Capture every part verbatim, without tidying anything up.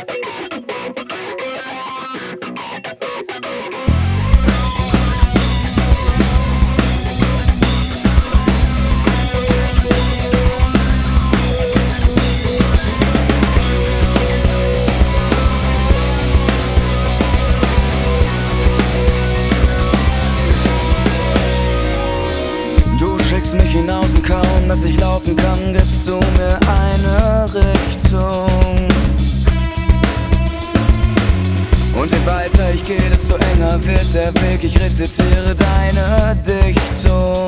Mich hinaus und kaum, dass ich laufen kann, gibst du mir eine Richtung. Und je weiter ich gehe, desto enger wird der Weg. Ich rezitiere deine Dichtung.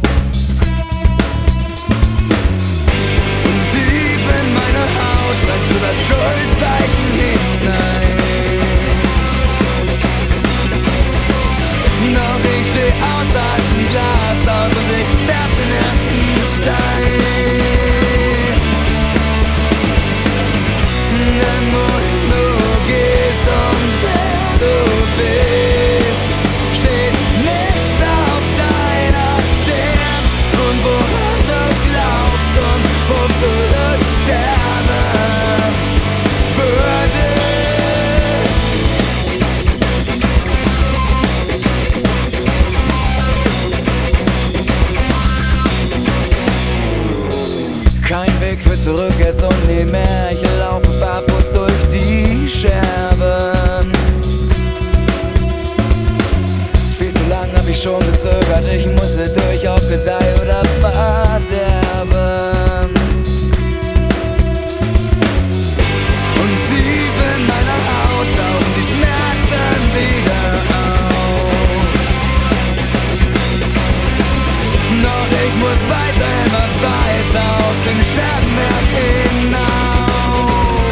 Und tief in meine Haut brennst du das Schuldzeichen hinein. Doch ich steh außer dem Glas aus und ich werf den ersten Stein. Denn wohin du gehst und wer du bist, steht nichts auf deiner Stirn. Und woran du glaubst und wofür du sterben würdest. Kein Weg für zurück jetzt und nie mehr. Ich laufe barfuß durch die Scherben. Viel zu lang hab ich schon gezögert. Ich musste durch auf Gedeih oder Verderben. Und tief in meiner Haut tauchen die Schmerzen wieder auf. Doch ich muss weiter, immer weiter auf den Sternenberg hinauf.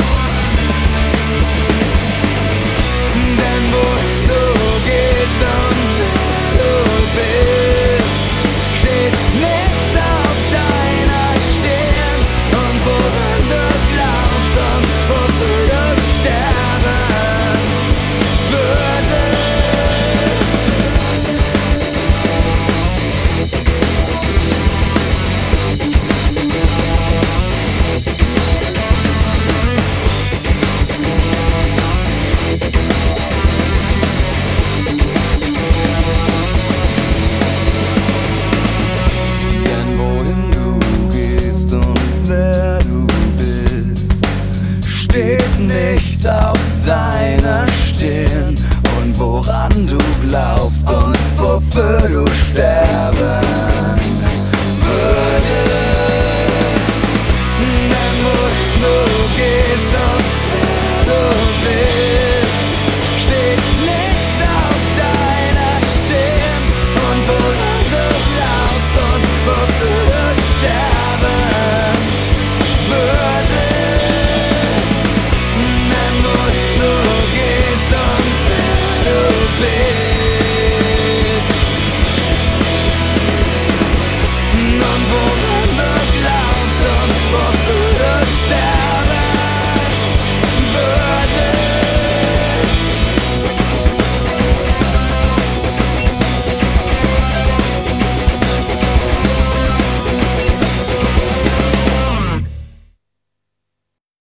Denn wohin du gehst und wer du bist, steht nicht auf deiner Stirn. Und woran du glaubst und wofür du sterben würdest. Steht nicht auf deiner Stirn. Und woran du glaubst und wofür du sterben